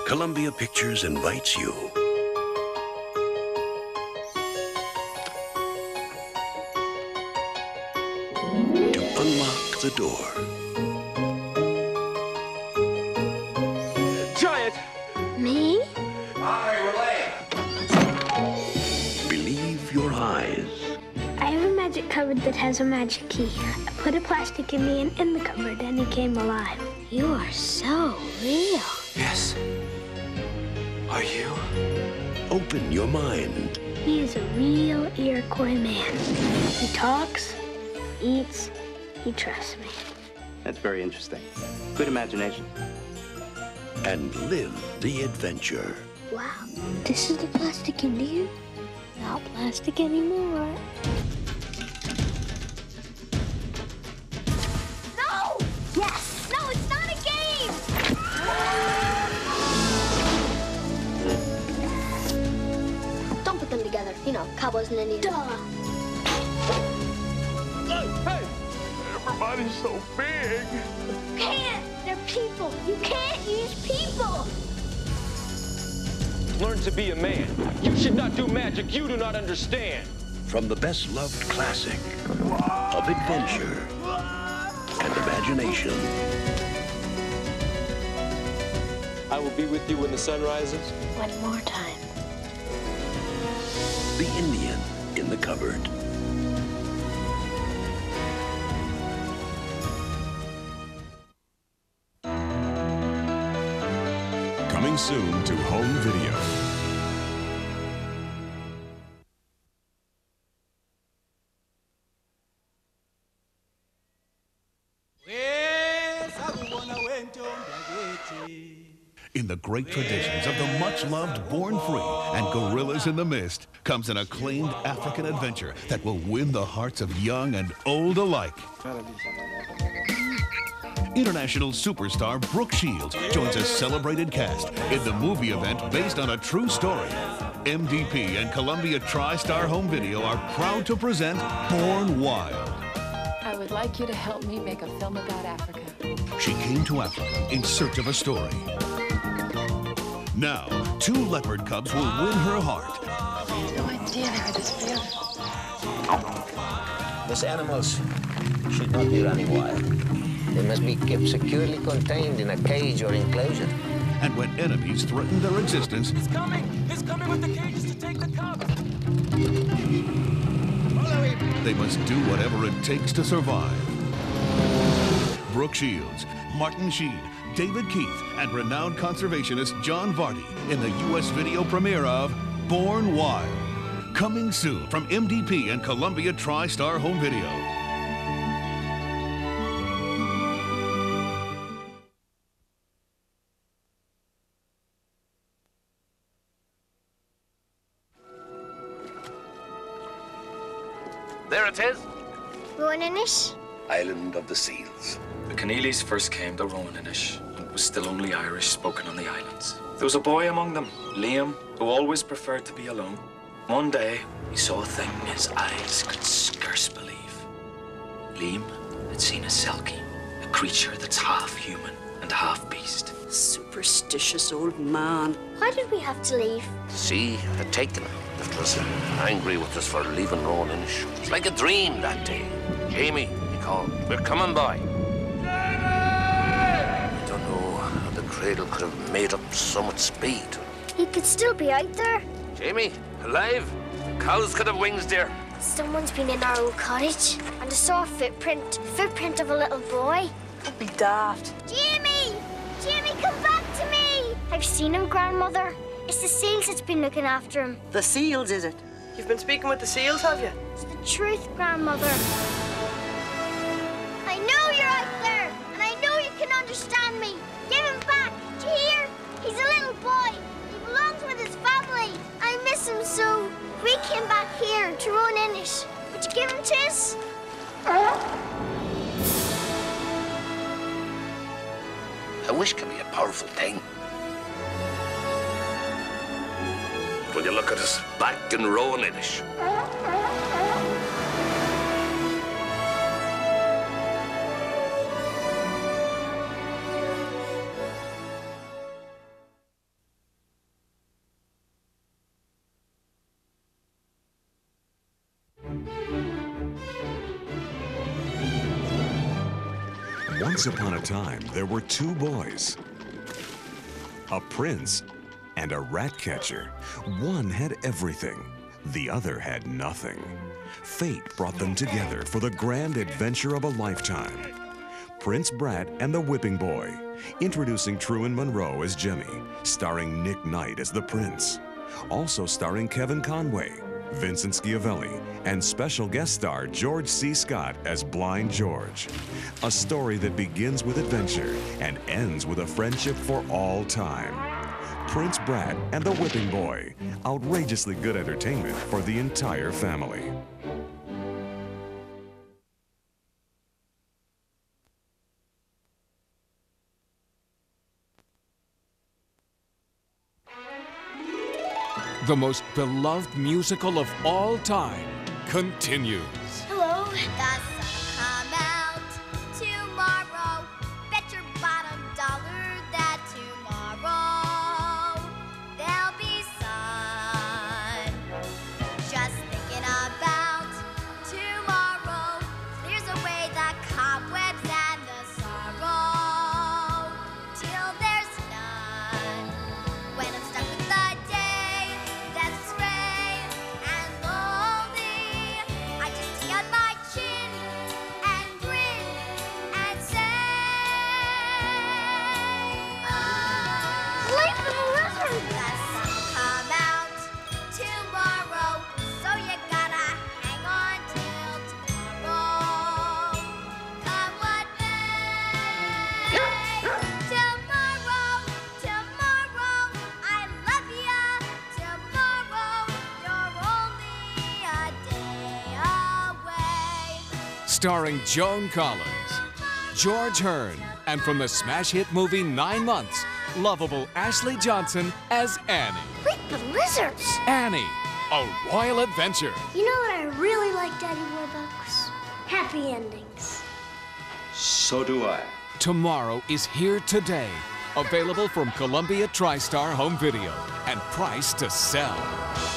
Columbia Pictures invites you to unlock the door. Try it! Me? Believe your eyes. I have a magic cupboard that has a magic key. I put a plastic Indian in the cupboard and he came alive. You are so real. Yes. Are you? Open your mind. He is a real Iroquois man. He talks, eats, he trusts me. That's very interesting. Good imagination. And live the adventure. Wow, this is the plastic Indian? Not plastic anymore. No! Yes! No, it's not a game! Don't put them together. You know, cowboys and Indians. Duh! Hey! Everybody's so big! You can't! They're people! You can't use people! Learn to be a man. You should not do magic you do not understand. From the best-loved classic of adventure and imagination. I will be with you when the sun rises. One more time. The Indian in the cupboard. Coming soon to home video. In the great traditions of the much-loved Born Free and Gorillas in the Mist comes an acclaimed African adventure that will win the hearts of young and old alike. International superstar Brooke Shields joins a celebrated cast in the movie event based on a true story. MDP and Columbia TriStar Home Video are proud to present Born Wild. I would like you to help me make a film about Africa. She came to Africa in search of a story. Now, 2 leopard cubs will win her heart. No idea they were this beautiful. These animals should not be running wild. They must be kept securely contained in a cage or enclosure. And when enemies threaten their existence, He's coming! He's coming with the cages to take the cubs! they must do whatever it takes to survive. Brooke Shields, Martin Sheen, David Keith, and renowned conservationist John Vardy in the U.S. video premiere of Born Wild. Coming soon from MDP and Columbia TriStar Home Video. There it is. Roaninish? Island of the Seals. The Keneallys first came to Roaninish, and it was still only Irish spoken on the islands. There was a boy among them, Liam, who always preferred to be alone. One day, he saw a thing his eyes could scarce believe. Liam had seen a selkie, a creature that's half human and half beast. Superstitious old man. Why did we have to leave? The sea had taken her. It was angry with us for leaving Roaninish. It's like a dream that day. Jamie, he called. We're coming by. I don't know how the cradle could have made up so much speed. He could still be out there. Jamie, alive? Cows could have wings, dear. Someone's been in our old cottage, and I saw a footprint of a little boy. Don't be daft. Jamie! Jamie, come back to me! I've seen him, Grandmother. It's the seals that's been looking after him. The seals, is it? You've been speaking with the seals, have you? It's the truth, Grandmother. I know you're out there, and I know you can understand me. Give him back, do you hear? He's a little boy. He belongs with his family. I miss him so. If we came back here to Roaninish, would you give him to us? A wish can be a powerful thing. Will you look at us back in Roaninish? Once upon a time, there were two boys, a prince and a rat catcher. One had everything, the other had nothing. Fate brought them together for the grand adventure of a lifetime. Prince Brat and the Whipping Boy, introducing Truman Monroe as Jimmy, starring Nick Knight as the prince. Also starring Kevin Conway, Vincent Schiavelli, and special guest star George C. Scott as Blind George. A story that begins with adventure and ends with a friendship for all time. Prince Brat and the Whipping Boy, outrageously good entertainment for the entire family. The most beloved musical of all time continues. Hello. The sun'll come out tomorrow. Bet your bottom dollar that tomorrow there'll be sun. Just thinking about tomorrow clears away the cobwebs and the sorrow till there's none. When I'm stuck with the day that's gray and lonely, I just stick out my chin and grin and say, oh, leave the lizard. The sun'll come out tomorrow, so you gotta hang on till tomorrow. Come what may. Tomorrow, tomorrow, I love ya. Tomorrow, you're only a day away. Starring Joan Collins, George Hearn, and from the smash hit movie 9 Months, lovable Ashley Johnson as Annie. Leave the lizards. Annie, a royal adventure. You know what I really like, Daddy Warbucks? Happy endings. So do I. Tomorrow is here today. Available from Columbia TriStar Home Video and priced to sell.